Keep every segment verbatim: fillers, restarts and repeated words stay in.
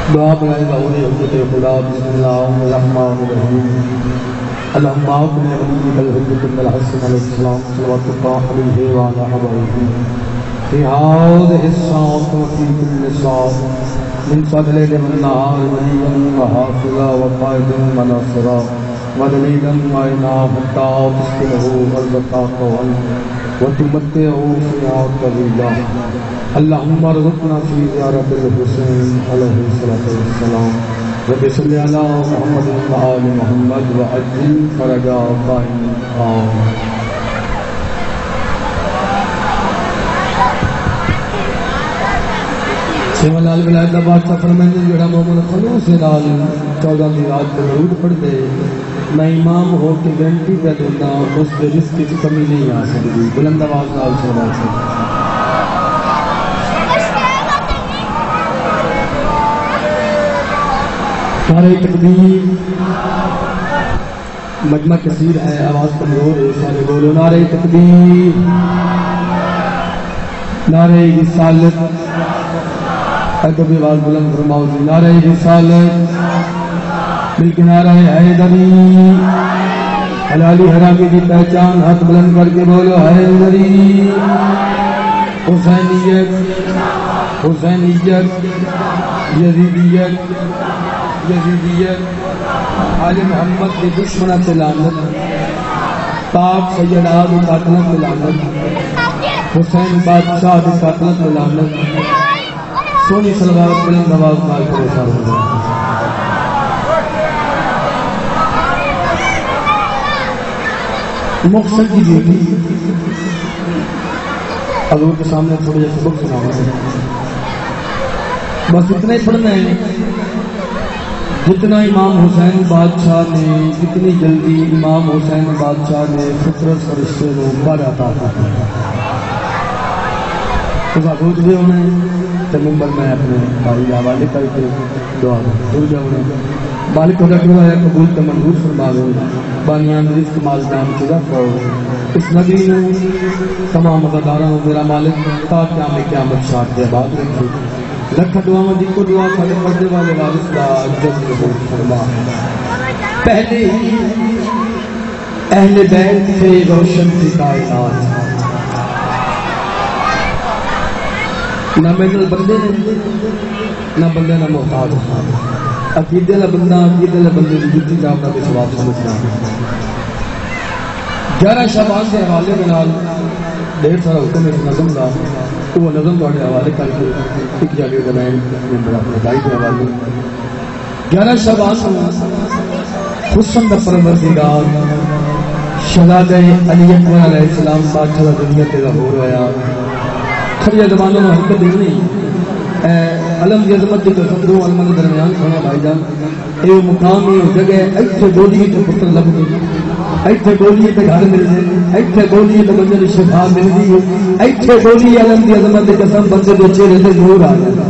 دعا بنائے لاؤں حضرت خدا بسم اللہ الرحمن الرحیم اللہم آقنا نبیک الحجت من الحسن علیہ السلام صلوات اللہ علیہ وعلا حبائیہ فی هذه الساعة وفی كل ساعة من فضل لمنہار ولیا وحافظا وقائدا وناصرا ودلیلا وعینا حتی تسکنہ ارضتا قوال وتمتعه فيها طويلا اللهم ارزقنا في زيارة الحسين عليه الصلاة والسلام رب صل على محمد وآل محمد وعجل فرجا قائم سیون لال ولایت آباد سفر میں جڑا محمد خلوص نال چودہ دی رات کو درود پڑھ دے میں امام ہو کے گارنٹی پہ دیتا اس کے رزق کی کمی نہیں آ سکتی بلند آواز نال سنا سکتی نعرہ تکبیر مجمع کثیر ہے آواز کمزور ہے سارے بولو نعرہ تکبیر نعرہ رسالت ادب آواز بلند فرماؤ جی نعرہ رسالت بلکہ نعرہ حیدری حلالی حرامی کی پہچان ہاتھ بلند کر کے بولو حیدری حسینیت حسینیت یزیدیت یزیدیت آل محمد کے دشمنہ سے لعنت پاک سیدہ کے قاتلہ سے لعنت حسین بادشاہ کے قاتلہ سے لعنت سونی صلوات بلند آواز نال پریشان ہو جائے مقصد کی ڈیوٹی حضور کے سامنے تھوڑے جیسے سبق سنانا بس اتنا ہی پڑھنا ہے جتنا امام حسین بادشاہ نے جتنی جلدی امام حسین بادشاہ نے فطرت فرشتے کو بڑا عطا کیا اس آگوز بھی انہیں تنمبر میں اپنے بھائی حوالے کر کے دعا دور جاؤں مالک خدا کی ہے قبول کا منظور فرما دو بانیان رزق مالدان خدا کرو اس نبی نے تمام مقداروں میرا مالک تا قیام قیامت شاد دے بعد رکھو لکھ دعا میں جن کو دعا کھڑے پڑھنے والے وارث کا جس قبول فرما پہلے ہی اہل بیت سے روشن تھی کائنات نہ میرے بندے نے نہ بندے نہ محتاج عقیدے والا بندہ عقیدے والے بندے کی جتنی جاب کا ثواب سمجھنا گیارہ شعبان کے حوالے کے نال ڈھیر سارا حکم ایک نظم کا تو وہ نظم تھوڑے حوالے کر کے ایک جگہ بنائیں ممبر اپنے بھائی کے حوالے گیارہ شعبان حسن کا پروردگار شہزادہ علی اکبر علیہ السلام بادشاہ دنیا کے ظہور ہوا کھڑیا زمانوں میں حرکت نہیں علم کی عظمت کے دو علماء کے درمیان کھڑا بھائی جان یہ مقام یہ جگہ ایتھے بولیے تو پتر لب گئی ایتھے بولیے تو گھر مل گئے ایتھے بولیے تو بندے کی شفا مل گئی ایتھے بولیے علم کی عظمت کے قسم بندے کے چہرے سے نور آ گیا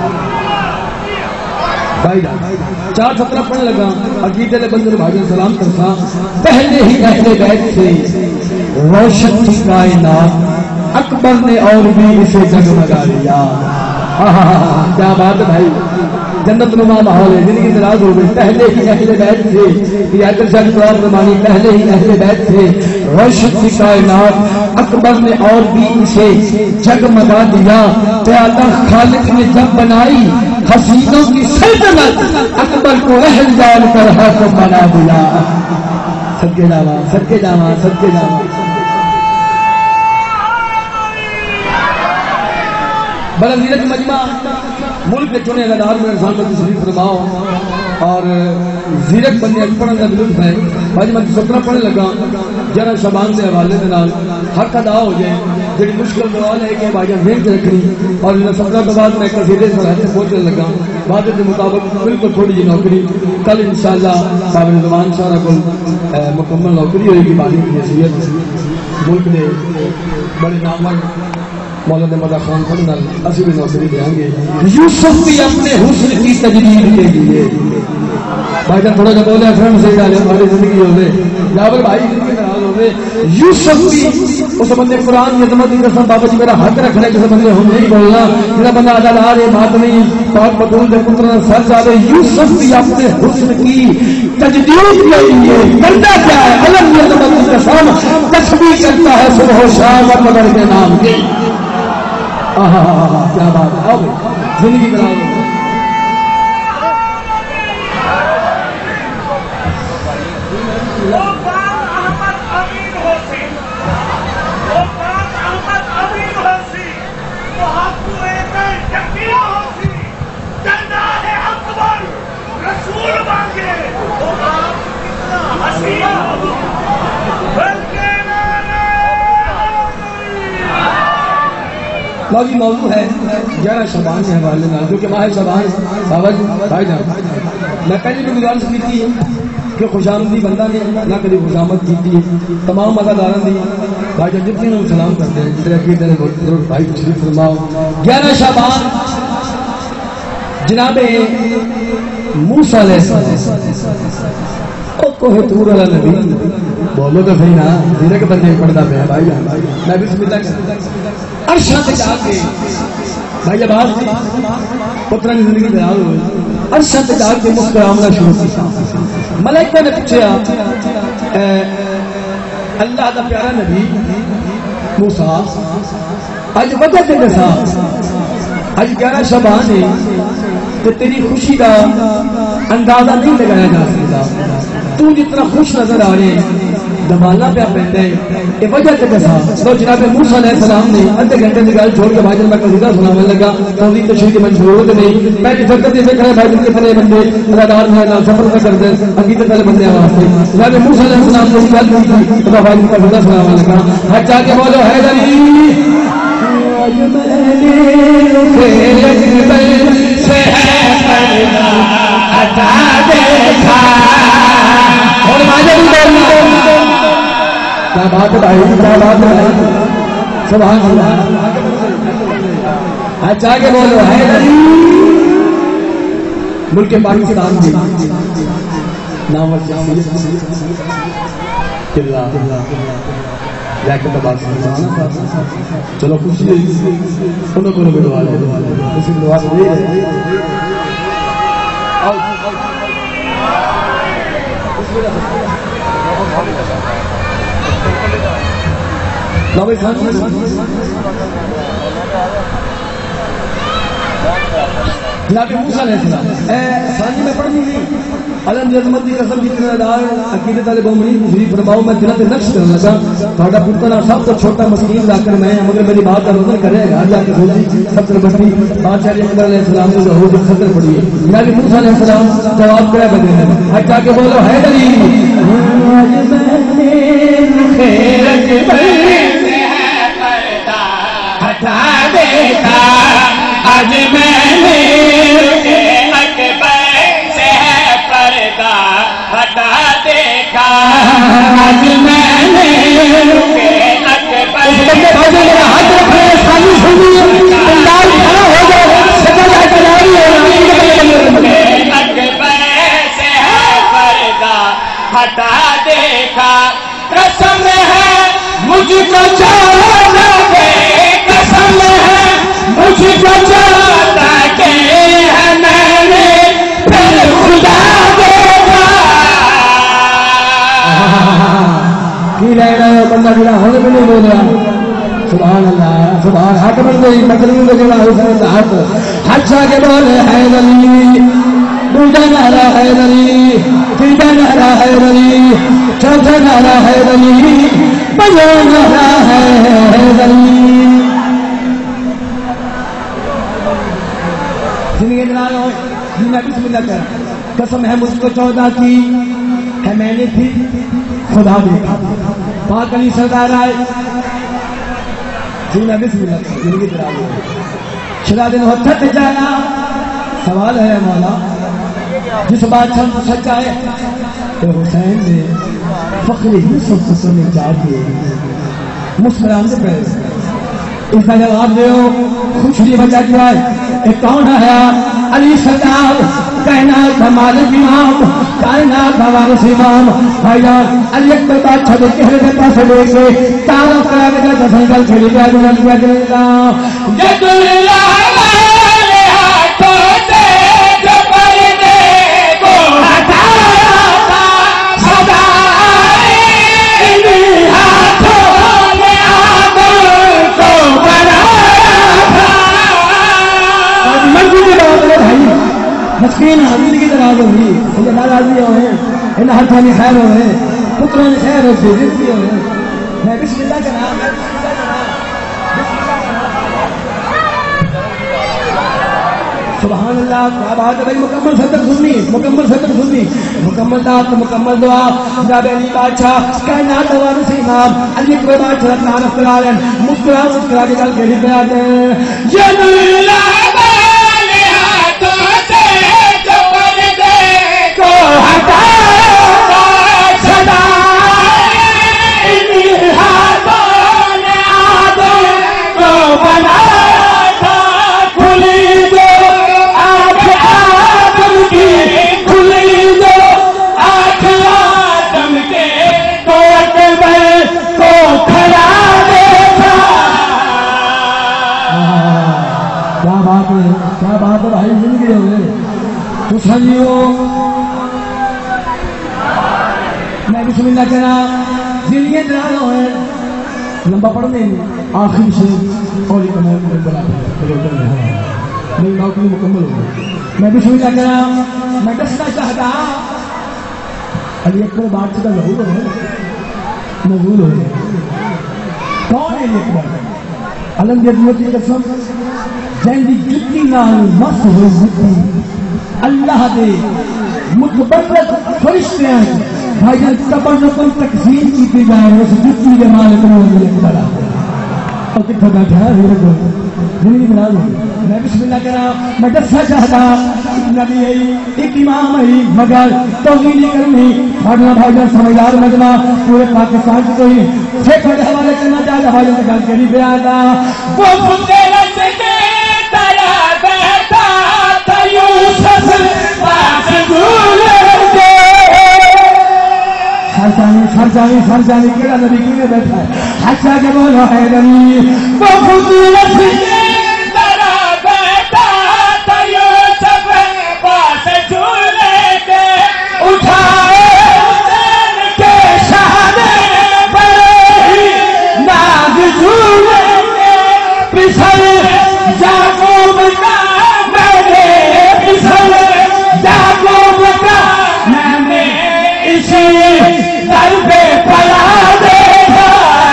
بھائی جان چار سترہ پڑھنے لگا عقیدے کے بندے بھائی سلام کرتا پہلے ہی اہل بیت سے روشن تھی کائنات اکبر نے اور بھی اسے جگمگا دیا کیا بات بھائی جنت نما ماحول ہے زندگی دراز ہو گئی پہلے ہی اہل بیت تھے یہ شاہ قرآن فرمانی پہلے ہی اہل بیت تھے روشن کی کائنات اکبر نے اور بھی اسے جگمگا دیا پیادہ خالق نے جب بنائی حسینوں کی سلطنت اکبر کو اہل جان کر حاکم بنا دیا صدقے جاواں صدقے جاواں صدقے جاواں بڑا زیرت مجمع ملک کے چنے ادار میں انسان کو تشریف فرماؤ اور زیرت بندے پڑھنے کا لطف ہے مجمع کی سترہ پڑھنے لگا گیارہ شعبان سے حوالے کے نال حق ادا ہو جائے جڑی مشکل سوال ہے کہ بھائی ذہن سے رکھنی اور سترہ کے بعد میں قصیدے سے رہتے پہنچنے لگا وعدے کے مطابق بالکل تھوڑی جی نوکری کل انشاءاللہ صاحب زمان شاہ کو مکمل نوکری ہوئے گی بانی کی حیثیت ملک نے بڑے نامور مولانا مدہ خان خان اسی بھی نوکری دیں گے یوسف بھی اپنے حسن کی تجدید کے لیے بھائی جان تھوڑا جا بولے فرم سے ڈالے ہماری زندگی ہو گئے جابر بھائی زندگی خراب ہوئے یوسف بھی اس بندے قرآن کی عظمت کی قسم بابا جی میرا حق رکھنا کسی بندے ہم نہیں بولنا جنہیں بندہ عدالار بات نہیں پاک بدول دے پتر سر جاوے یوسف بھی اپنے حسن کی تجدید کے لیے کرتا کیا ہے علم کی عظمت کی قسم تسبیح کرتا ہے صبح و شام اور مدر کے نام کی آہا کیا بات ہے آؤ زندگی بناؤ موضوع موضوع ہے گیارہ شعبان کے حوالے میں جو کہ ماہ شعبان بابا جی بھائی جان میں پہلے بھی گزارش کی تھی کہ خوش آمدی بندہ نے نہ کبھی خوش آمد کی تھی تمام مزاداروں نے بھائی جان جتنے ہم سلام کرتے ہیں جتنے عقیدے بھائی تشریف فرماؤ گیارہ شعبان جناب موسیٰ علیہ السلام او کوہ طور علی نبی بولو تو صحیح نا دینے کے بندے پڑھتا پہ بھائی جان میں بسم اللہ کرتا عرشہ سے جا کے بھائی عباس جی پترہ کی زندگی بیان ہوئے عرشہ سے جا کے مفت عاملہ شروع کی ملائکہ نے پوچھا اللہ دا پیارا نبی موسیٰ آج وجہ کے دسا آج گیارہ شعبان ہے تو تیری خوشی کا اندازہ نہیں لگایا جا سکتا تو جتنا خوش نظر آ رہے دمالا پہ پہنتے ہیں یہ وجہ کے دسا تو جناب موسیٰ علیہ السلام نے آدھے گھنٹے کی گل چھوڑ کے بھائی جان میں قصیدہ سنانے لگا توضیح تشریح کی منظور نہیں میں جس وقت سے کھڑے بھائی جان کے پھلے بندے ادادار میں نام سفر میں کرتے عقیدت والے بندے واسطے جناب موسیٰ علیہ السلام نے گل کی تھی تو بھائی جان کا قصیدہ سنانے لگا ہٹ جا کے بولو ہے علی آج میں نے سے ہے پردہ ہٹا دیکھا اور ماجے بھی بولنا کیا بات ہے بھائی کیا بات ہے سبحان اللہ اچھا کے بولو ہے نبی ملک پاکستان کی نام چلو خوشی انہوں کو بھی دعا لے دعا جناب موسیٰ علیہ السلام اے سانی میں پڑھنی نہیں علم عظمت کی قسم کی کردار عقیدت والے مومنین تشریف فرماؤ میں دلوں تے نقش کرنے لگا تھوڑا پتر سب تو چھوٹا مسکین لا کر میں مگر میری بات کا نظر کرے گا جا کے سوچی سب سے بڑی بادشاہ علیہ السلام نے ظہور کی خطر پڑی ہے جناب موسیٰ علیہ السلام جواب کرے بدے ہیں ہٹ جا کے بولو ہے علی آج میں خیر کے سے ہے پردہ ہٹا دیتا آج میں نے اکبر سے ہے پردہ ہٹا دیکھا آج میں نے اکبر ہاتھ رکھے سانی سنی انداز کھڑا ہو جائے سکل اکبر سے ہے پردہ ہٹا دیکھا قسم ہے مجھ کو چھوڑ دے قسم ہے مجھ کو چاہتا کہ ہے میں نے پھر خدا دیکھا کی لے رہے ہو بندہ جڑا ہونے بھی نہیں بول رہا سبحان اللہ سبحان حق بندے مطلب جڑا حسین ہاتھ حجا کے بولے ہے علی دوجا نعرہ ہے علی تیجا نعرہ ہے علی چوتھا نعرہ ہے علی پنجواں نعرہ ہے علی زندگی جنالو جنہ بسم اللہ کر قسم ہے مجھ کو چودہ کی ہے میں نے بھی خدا دیکھا پاک علی سردار آئے جنہ بسم اللہ کر زندگی جنالو شدا دن ہوتا تھے جانا سوال ہے مولا جس بات چھم سچا ہے تو حسین نے فخر یوسف کو سنے چاہ دیے مسکران سے پہلے اس کا جواب دیو خوشی وجہ کیا ہے؟ یہ کون ہے؟ علی سرکار کائنات کا مالک امام کائنات کا وارث امام بھائی جان علی اکبر بادشاہ کے چہرے کے پاس لے کے تعارف کرا کے جب سنگل کھیلی گیا جو نل گیا جل اللہ مسکین حاضری کی طرح ہوئی مجھے ناراضی ہوئے ان ہاتھوں میں خیر ہوئے پتروں میں خیر ہوئے رزقی ہوئے میں بسم اللہ کا نام سبحان اللہ کیا بات ہے بھائی مکمل صدر سننی مکمل صدر سننی مکمل دعا مکمل دعا جناب علی بادشاہ کائنات وارث امام علی اکبر بادشاہ تعارف کرا رہے ہیں مسکرا مسکرا کے گل کہہ رہے ہیں یا اللہ میں بسم اللہ کہنا زندگی دلانا ہے لمبا پڑھنے آخری سے اور ایک مکمل بنا میری نوکری مکمل ہو میں بسم اللہ کہنا میں دسنا چاہتا علی اکبر بادشاہ کا ظہور ہے نزول ہو کون ہے علی اکبر علم جدیت کی قسم جن دی جتی نال مس ہو جتی اللہ دے متبرک فرشتے ہیں بھائی جان تبرکن تقسیم کی جائے اس جتی کے مالک نے علی اکبر اور کتنا بیٹھا ہے میرے کو زندگی بنا لوں میں بسم اللہ کہہ رہا میں دسنا چاہتا ایک نبی ہے ایک امام ہے مگر توہین نہیں کرنی پڑھنا بھائی جان سمجھدار مجمع پورے پاکستان کی کوئی چھ کھڑے حوالے کرنا چاہتا بھائی جان گل کری پہ آتا وہ بندے رستے کے تارا بیٹھا تا یوسف پاس دولے کے ہر جانے ہر جانے ہر جانے کیڑا نبی کیوں بیٹھا ہے حسا کے بولو ہے نبی وہ بندے رستے کے تارا بیٹھا تا یوسف پاس دولے کے اٹھائے کے شہادے بڑے ناز جھولے کے پسر یعقوب کا میں نے پسر یعقوب کا میں نے اسی در پہ پلا دیکھا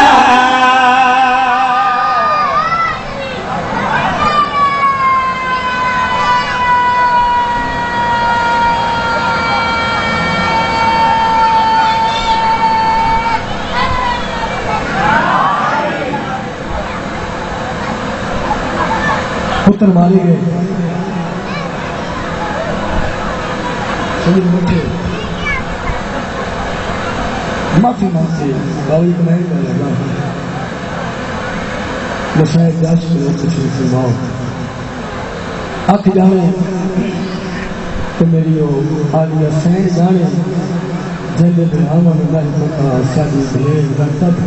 پتر مارے گئے شہید بچے معافی مانگتے باوی کو نہیں کر لگا وہ شاید جاش کرو کچھ سے ماؤ آکھ جانے تو میری وہ آلیہ سین جانے جنگے برہاما میں اللہ پتا سادی بلین رکھتا تھا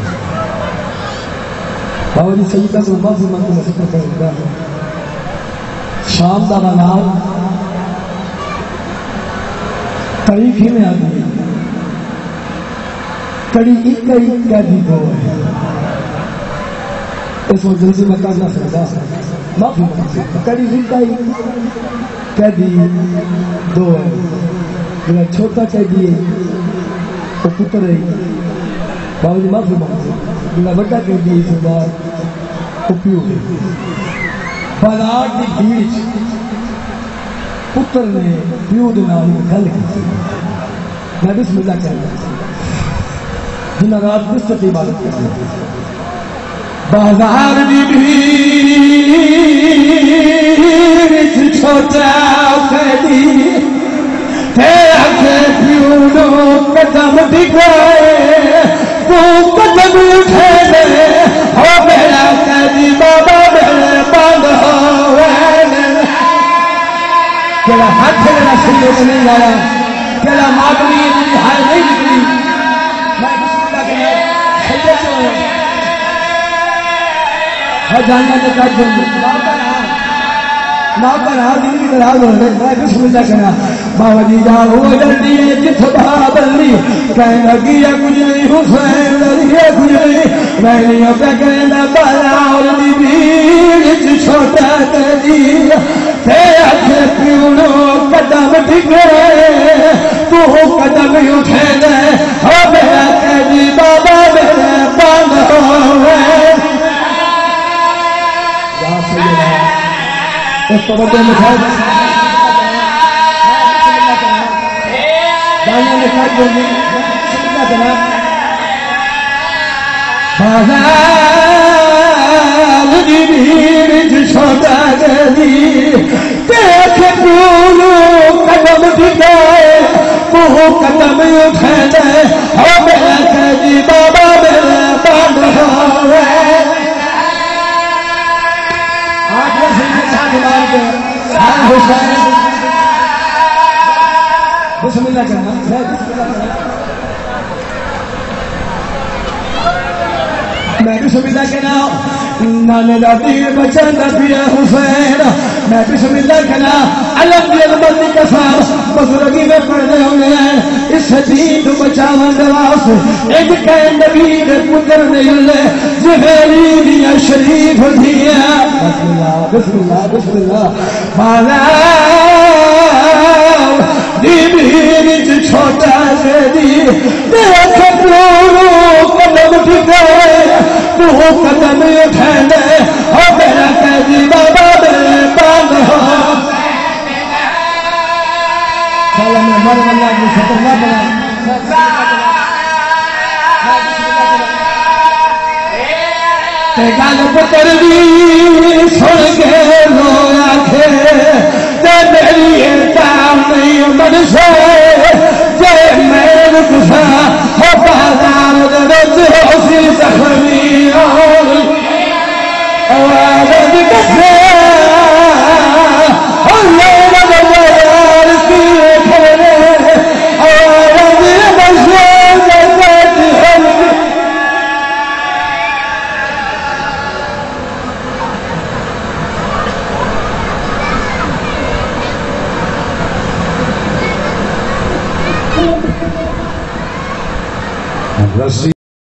باوی سیدہ کو معافی مانگتے میں شکر کروں گا شام دا بناؤ تاریخ ہی میں آگئی کڑی ایک کئی قیدی دو ہے اس وقت جلدی میں کرنا سکتا معافی مانگتے کڑی ایک کئی قیدی دو ہے میرا چھوٹا قیدی ہے وہ پتر ہے باوجود معافی مانگتے میرا بڑا قیدی ہے اس بار وہ پیو ہے بازار کی بھیڑ پتر نے پیو دے نال گل کی میں بسم اللہ کہتا جنہ رات بستر کی عبادت کرتے بازار کی بھیڑ چھوٹا قیدی تیرا کے پیو نو قدم ڈگوائے تو قدم اٹھے دے ہو میرا قیدی جڑا ہاتھ میرا سینے سے نہیں آیا جڑا مادری میری ہائے نہیں نکلی میں بسم اللہ کہنا سجدے سے ہوں ہر جاننا کے کاج بن ناکا رہا دن کی نراز ہو رہے میں بسم اللہ کہنا بابا جی جا ہو جلدی ہے جت بابا لی کہیں لگی ہے کچھ نہیں حسین لگی ہے کچھ نہیں میں نہیں پہ کہنا بالا اور دی بیڑ چھوٹا تجی تے پیونو قدم ٹھکرے تو قدم اٹھے دے ہو میرا تیجی بابا میرے بند ہوئے یا سیدہ اس تو بڑے مکھائی جانا مکھائی بولنی سمجھا کنا بازار دی بھیڑ چھوٹا جدی دیکھ پولو قدم ٹھکائے تو قدم اٹھے دے ہو میرا تیجی بابا میرے بند ہوئے بسم اللہ کرنا میں بسم اللہ کہنا نانے دا دیر بچن دا پیا حسین میں بسم اللہ کہنا علم دی علمت دی قسم بزرگی میں پڑھنے ہونے ہیں اس دین تو بچاون دے واسطے ایک کہے نبی دے پتر نہیں لے زہری دیا شریف دیا بسم اللہ بسم اللہ بسم اللہ بالا دی بھیڑ چھوٹا سے دی دیکھ پورو قدم ٹھکائے تو قدم اٹھے دے ہو میرا قیدی بابا میرے بند ہو سالہ میں مرم اللہ کی شکر نہ بنا تے گل پتر بھی سن کے رویا تھے تے میری کام نہیں من سے جے میں رکسا ہو بازار دے ہو سی زخمی اور آواز کسے اللہ نظر کی کھڑے آواز بسے جگت ہم رسی